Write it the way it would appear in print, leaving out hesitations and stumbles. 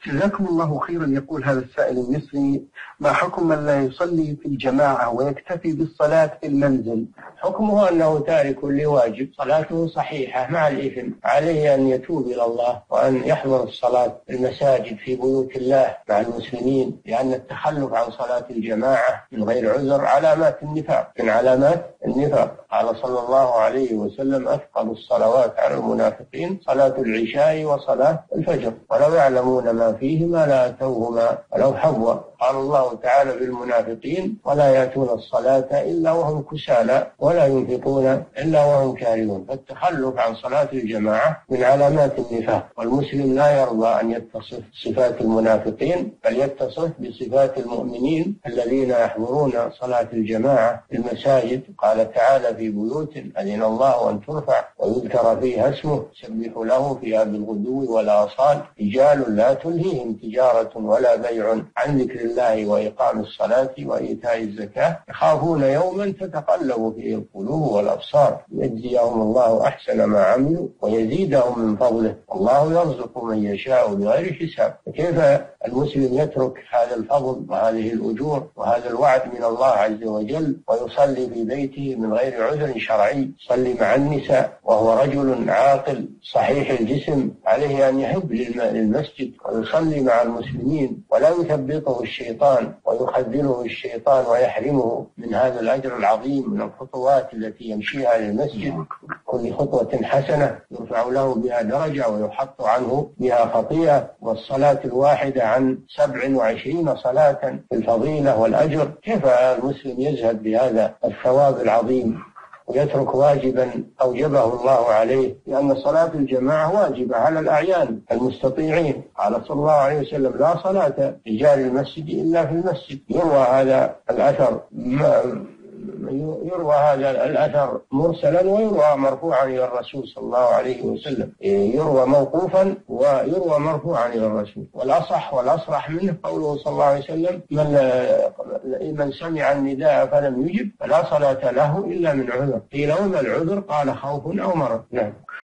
جزاكم الله خيرا. يقول هذا السائل المصري: ما حكم من لا يصلي في الجماعة ويكتفي بالصلاة في المنزل؟ حكمه أنه تارك لواجب، صلاته صحيحة مع الإثم، عليه أن يتوب إلى الله وأن يحضر الصلاة في المساجد في بيوت الله مع المسلمين، لأن التخلف عن صلاة الجماعة من غير عذر علامات النفاق، من علامات النفاق. قال صلى الله عليه وسلم: أثقل الصلوات على المنافقين صلاة العشاء وصلاة الفجر، ولو يعلمون ما فيهما لأتوهما ولو حبوا. قال الله تعالى بالمنافقين: ولا يأتون الصلاة إلا وهم كسالى ولا ينفقون إلا وهم كارهون. فالتخلف عن صلاة الجماعة من علامات النفاق، والمسلم لا يرضى أن يتصف صفات المنافقين، بل يتصف بصفات المؤمنين الذين يحضرون صلاة الجماعة في المساجد. قال تعالى: في بيوت أذن الله أن ترفع ويذكر فيها اسمه يسبح له فيها بالغدو والآصال رجال لا تلهيهم تجارة ولا بيع عن ذكر الله وإقام الصلاة وإيتاء الزكاة يخافون يوما تتقلب فيه القلوب والأبصار يجزيهم الله أحسن ما عملوا ويزيدهم من فضله والله يرزق من يشاء بغير حساب. كيف المسلم يترك هذا الفضل وهذه الأجور وهذا الوعد من الله عز وجل ويصلي في بيته من غير عذر شرعي؟ يصلي مع النساء وهو رجل عاقل صحيح الجسم، عليه أن يحب للمسجد ويصلي مع المسلمين، ولا يثبطه الشيطان ويخذله الشيطان ويحرمه من هذا الأجر العظيم من الخطوات التي يمشيها للمسجد. كل خطوة حسنة يرفع له بها درجة ويحط عنه بها خطيئة، والصلاة الواحدة عن 27 صلاة في الفضيلة والأجر. كيف المسلم يزهد بهذا الثواب العظيم ويترك واجبا أوجبه الله عليه؟ لأن صلاة الجماعة واجبة على الأعيان المستطيعين. قال صلى الله عليه وسلم: لا صلاة رجال المسجد إلا في المسجد. يروى هذا الأثر مرسلا ويروى مرفوعا إلى الرسول صلى الله عليه وسلم، يروى موقوفا ويروى مرفوعا إلى الرسول. والأصح والأصرح منه قوله صلى الله عليه وسلم: من سمع النداء فلم يجب فلا صلاة له إلا من عذر. قيل: وما العذر؟ قال: خوف أو مرض. نعم.